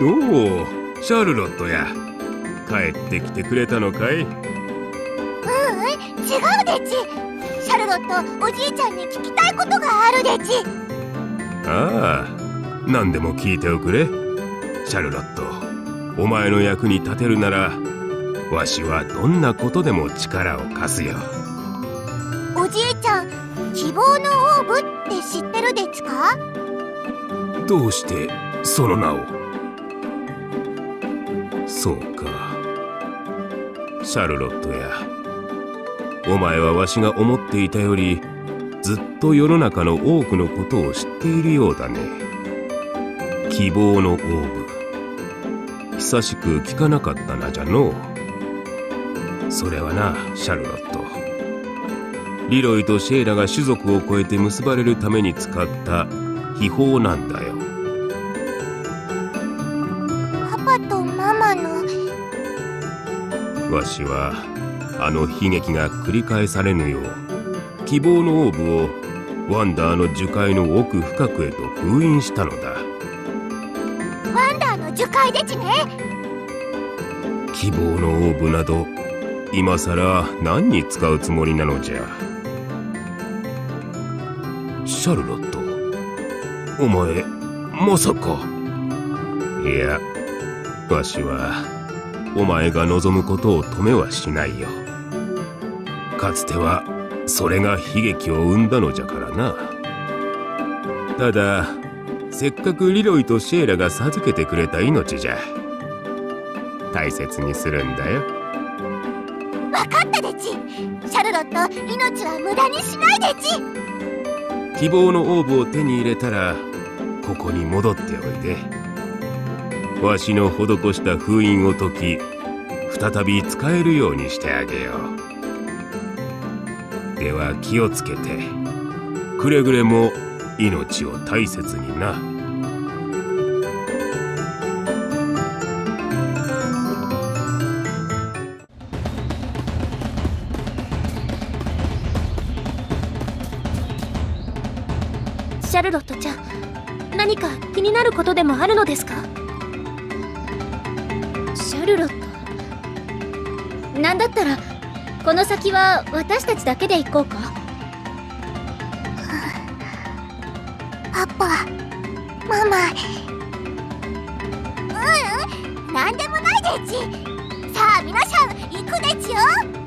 おお、シャルロットや。帰ってきてくれたのかい？ 違うでち。シャルロット、おじいちゃんに聞きたいことがあるでち。 ああ、何でも聞いておくれ。シャルロット、お前の役に立てるならわしはどんなことでも力を貸すよ。 おじいちゃん、希望のオーブって知ってるでちか？ どうしてその名を？そうか、シャルロットや、お前はわしが思っていたよりずっと世の中の多くのことを知っているようだね。希望のオーブ、久しく聞かなかったなじゃのう。それはな、シャルロット、リロイとシェイラが種族を超えて結ばれるために使った秘宝なんだよ。 パパとママの。 わしはあの悲劇が繰り返されぬよう希望のオーブをワンダーの樹海の奥深くへと封印したのだ。 ワンダーの樹海でちね。 希望のオーブなど今さら何に使うつもりなのじゃ。シャルロット、お前まさか。いや、わしはお前が望むことを止めはしないよ。かつてはそれが悲劇を生んだのじゃからな。ただせっかくリロイとシェイラが授けてくれた命じゃ。大切にするんだよ。 わかったでち。シャルロット、命は無駄にしないでち。 希望のオーブを手に入れたらここに戻っておいで。わしの施した封印を解き再び使えるようにしてあげよう。では気をつけて、くれぐれも命を大切にな。 シャルロットちゃん、何か気になることでもあるのですか？シャルロット、なんだったらこの先は私たちだけで行こうか？ パパ、ママ。なんでもないでち。さあ皆さん行くでちよ。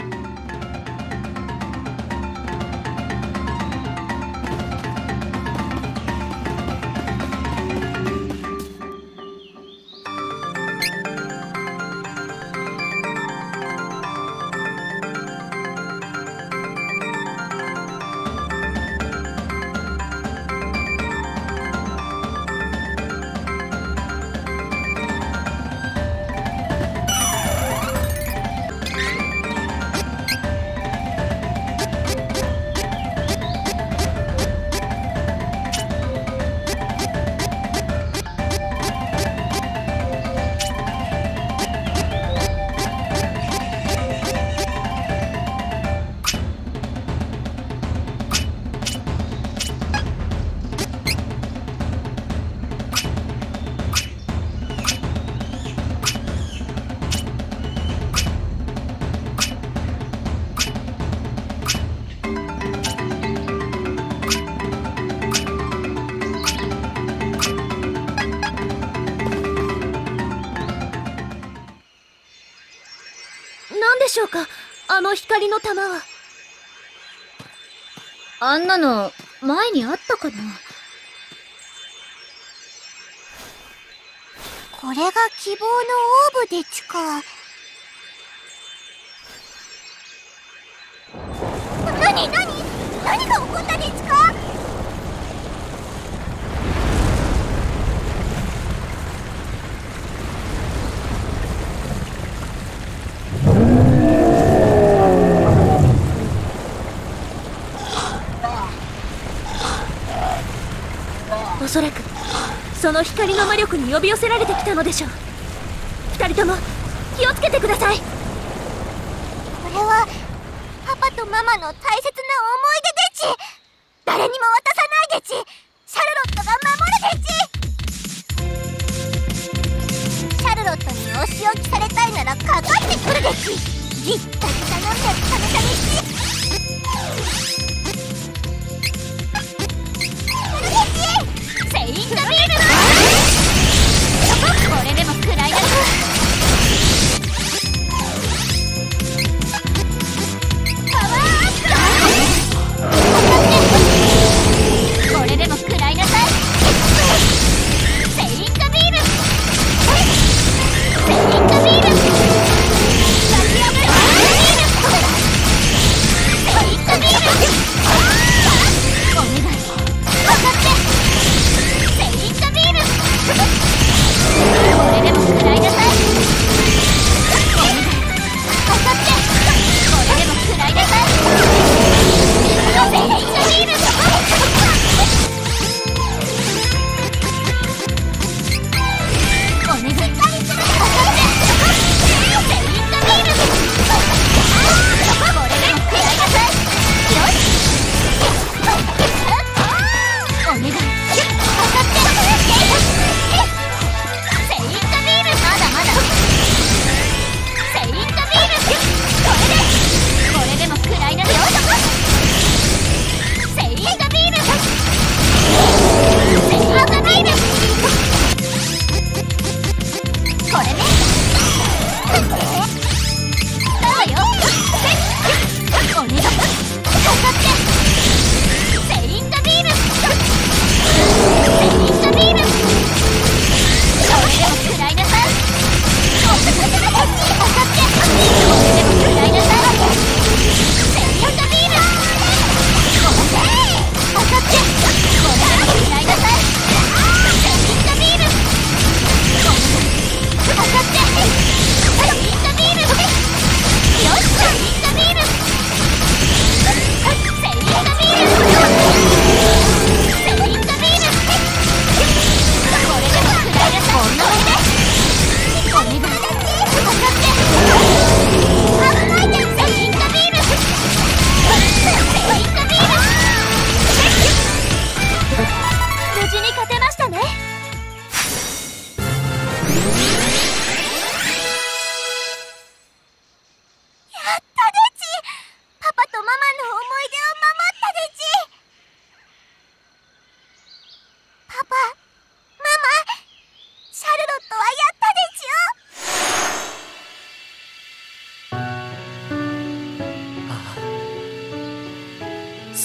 何でしょうか、あの光の玉は。あんなの前にあったかな？ これが希望のオーブでちか。何が起こったでちか？ おそらくその光の魔力に呼び寄せられてきたのでしょう。二人とも気をつけてください。 これはパパとママの大切な思い出でち。誰にも渡さないでち。シャルロットが守るでち。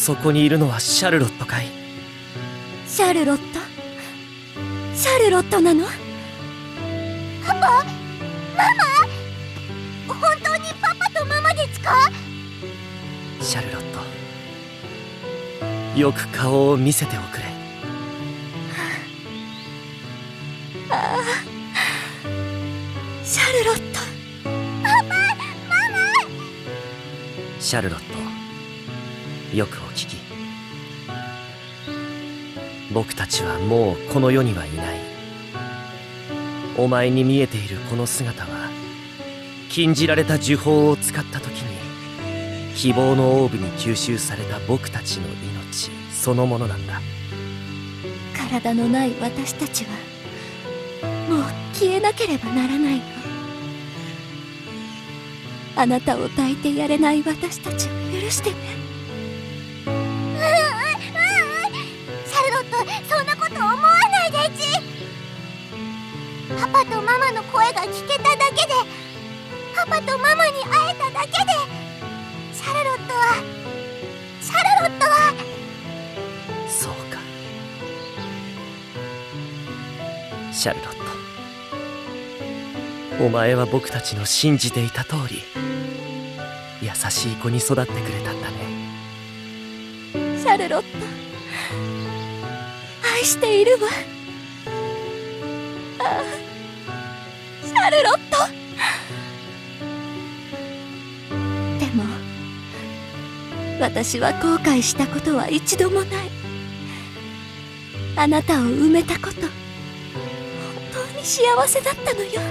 そこにいるのはシャルロットかい？ シャルロット？シャルロットなの？ パパ？ママ？本当にパパとママですか？ シャルロット、よく顔を見せておくれ。 ああ、シャルロット。 パパ、ママ。 シャルロット、よくお聞き。僕たちはもうこの世にはいない。お前に見えているこの姿は、禁じられた呪法を使った時に希望のオーブに吸収された僕たちの命そのものなんだ。 体のない私たちはもう消えなければならないの。あなたを抱いてやれない私たちを許してね。 シャルロット、そんなこと思わないでち。パパとママの声が聞けただけで、パパとママに会えただけで、シャルロットはそうか。シャルロット、お前は僕たちの信じていた通り優しい子に育ってくれたんだね。 シャルロット、愛しているわ。ああ、シャルロット。でも私は後悔したことは一度もない。あなたを埋めたこと、本当に幸せだったのよ。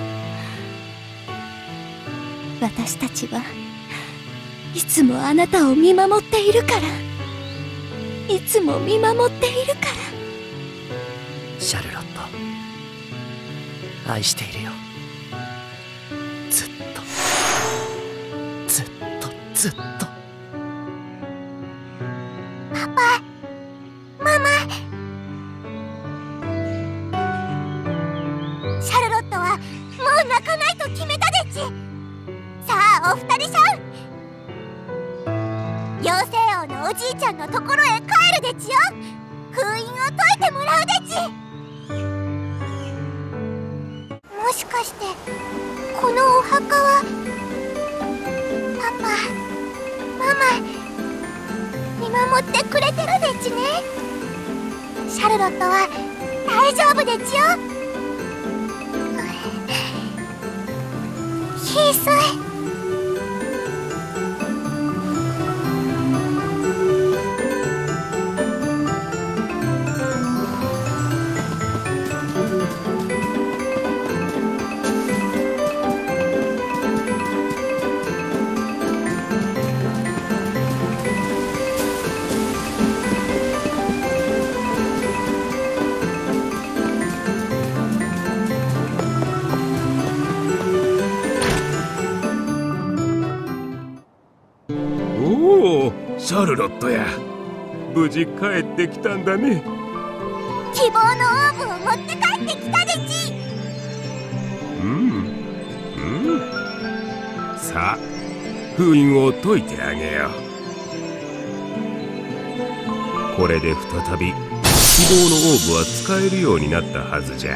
私たちはいつもあなたを見守っているから、いつも見守っているから。 シャルロット、愛しているよ。ずっとずっとずっと。 パパ、ママ。シャルロットはもう泣かないと決めたでち。さあお二人さん、妖精王のおじいちゃんのところへ帰るでちよ。封印を解いてもらうでち。もしかしてこのお墓はパパ、ママ見守ってくれてるでちね。シャルロットは大丈夫でちよ。翡翠。 シャルロットや、無事帰ってきたんだね。 希望のオーブを持って帰ってきたでち。 さあ封印を解いてあげよう。これで再び希望のオーブは使えるようになったはずじゃ。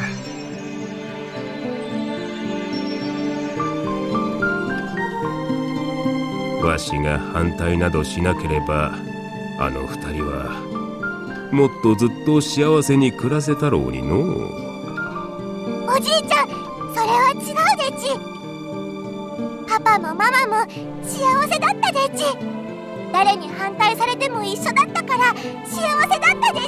わしが反対などしなければ、あの二人はもっとずっと幸せに暮らせたろうにのう。 おじいちゃん、それは違うでち。パパもママも幸せだったでち。誰に反対されても一緒だったから幸せだったで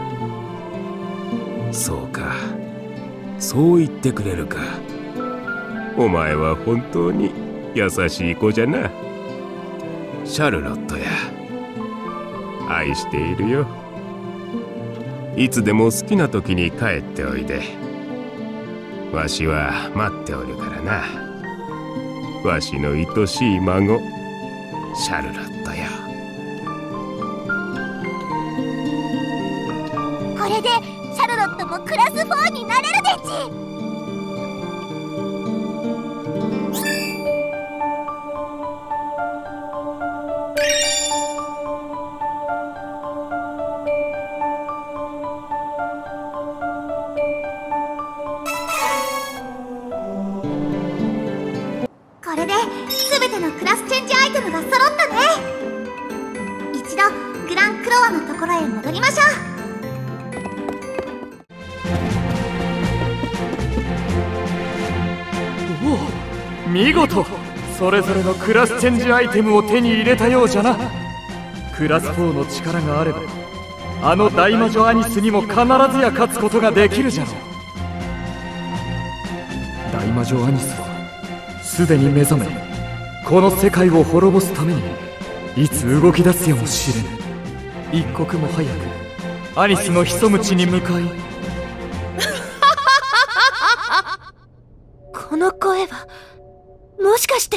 ち。 そうか、そう言ってくれるか。お前は本当に優しい子じゃな。シャルロットや、愛しているよ。いつでも好きな時に帰っておいで。わしは待っておるからな。わしの愛しい孫、シャルロットよ。 これでシャルロットもクラス4になれるでち。 ムが揃ったね。一度グランクロワのところへ戻りましょう。おお、見事それぞれのクラスチェンジアイテムを手に入れたようじゃな。クラス4の力があればあの大魔女アニスにも必ずや勝つことができるじゃろう。大魔女アニスはすでに目覚め、この世界を滅ぼすためにいつ動き出すやもしれぬ。一刻も早くアニスの潜む地に向かいこの声はもしかして、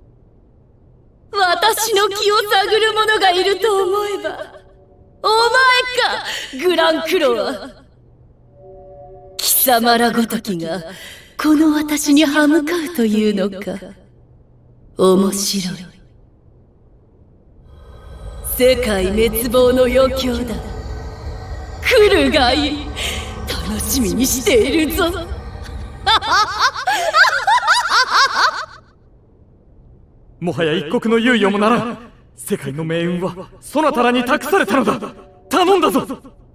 私の気を探る者がいると思えば、お前か、グランクロワ。貴様らごときがこの私に歯向かうというのか。面白い。世界滅亡の余興だ。来るがいい。楽しみにしているぞ。 もはや一刻の猶予もならん。世界の命運はそなたらに託されたのだ。頼んだぞ。